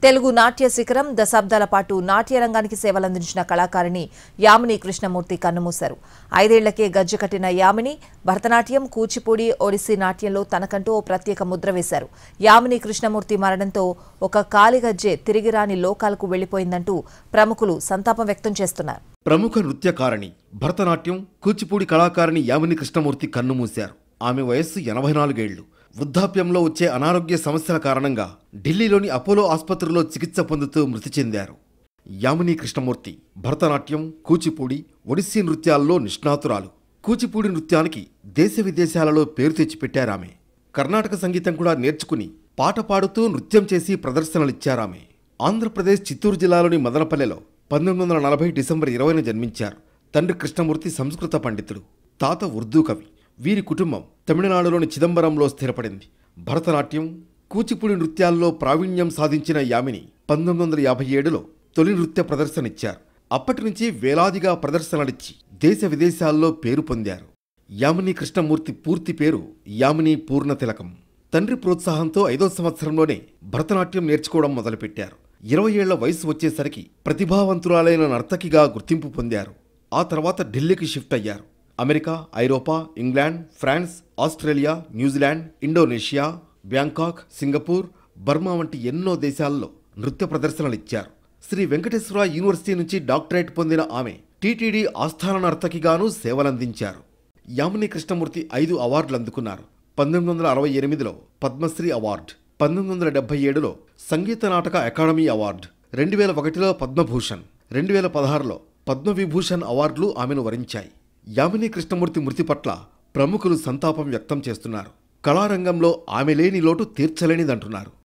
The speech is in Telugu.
తెలుగు నాట్య శిఖరం దశాబ్దాల పాటు నాట్య రంగానికి సేవలందించిన కళాకారిణి యామిని కృష్ణమూర్తి కన్నుమూశారు. 5 ఏళ్లకే గజ్జె కట్టిన యామిని భరతనాట్యం, కూచిపూడి, ఒడిస్సీ నాట్యంలో తనకంటూ ఓ ప్రత్యేక ముద్ర వేశారు. యామిని కృష్ణమూర్తి మరణంతో ఒక కాలిగజ్జె తిరిగి రాని లోకాలకు వెళ్లిపోయిందంటూ ప్రముఖులు సంతాపం వ్యక్తం చేస్తున్నారు. ప్రముఖ నృత్యకారిణి, భరతనాట్యం, కూచిపూడి కళాకారిణి యామిని కృష్ణమూర్తి కన్నుమూశారు. ఆమె వయస్సు 84 ఏళ్లు. వృద్ధాప్యంలో వచ్చే అనారోగ్య సమస్యల కారణంగా ఢిల్లీలోని అపోలో ఆసుపత్రిలో చికిత్స పొందుతూ మృతి చెందారు. యామిని కృష్ణమూర్తి భరతనాట్యం, కూచిపూడి, ఒడిస్సీ నృత్యాల్లో నిష్ణాతురాలు. కూచిపూడి నృత్యానికి దేశ విదేశాలలో పేరు తెచ్చిపెట్టారామె. కర్ణాటక సంగీతం కూడా నేర్చుకుని పాట పాడుతూ నృత్యం చేసి ప్రదర్శనలిచ్చారామె. ఆంధ్రప్రదేశ్ చిత్తూరు జిల్లాలోని మదనపల్లెలో 1940 డిసెంబర్ 20న జన్మించారు. తండ్రి కృష్ణమూర్తి సంస్కృత పండితుడు, తాత ఉర్దూ కవి. వీరి కుటుంబం తమిళనాడులోని చిదంబరంలో స్థిరపడింది. భరతనాట్యం, కూచిపూడి నృత్యాల్లో ప్రావీణ్యం సాధించిన యామిని 1957లో తొలి నృత్య ప్రదర్శనిచ్చారు. అప్పటి నుంచి వేలాదిగా ప్రదర్శనలిచ్చి దేశ విదేశాల్లో పేరు పొందారు. యామిని కృష్ణమూర్తి పూర్తి పేరు యామిని పూర్ణతిలకం. తండ్రి ప్రోత్సాహంతో 5వ సంవత్సరంలోనే భరతనాట్యం నేర్చుకోవడం మొదలుపెట్టారు. 20 ఏళ్ల వయసు వచ్చేసరికి ప్రతిభావంతురాలైన నర్తకిగా గుర్తింపు పొందారు. ఆ తర్వాత ఢిల్లీకి షిఫ్ట్ అయ్యారు. అమెరికా, ఐరోపా, England, France, Australia, New Zealand, Indonesia, Bangkok, Singapore, Burma వంటి ఎన్నో దేశాల్లో నృత్య ప్రదర్శనలిచ్చారు. శ్రీ వెంకటేశ్వర యూనివర్సిటీ నుంచి డాక్టరేట్ పొందిన ఆమె టీటీడీ ఆస్థాన నర్తకిగానూ సేవలందించారు. యామిని కృష్ణమూర్తి 5 అవార్డులు అందుకున్నారు. 1968లో పద్మశ్రీ అవార్డు, 1977లో సంగీత నాటక అకాడమీ అవార్డు, 2001లో పద్మభూషణ్, 2016లో పద్మవిభూషణ్ అవార్డులు ఆమెను వరించాయి. యామిని కృష్ణమూర్తి మృతి పట్ల ప్రముఖులు సంతాపం వ్యక్తం చేస్తున్నారు. కళారంగంలో ఆమె లేని లోటు తీర్చలేనిదంటున్నారు.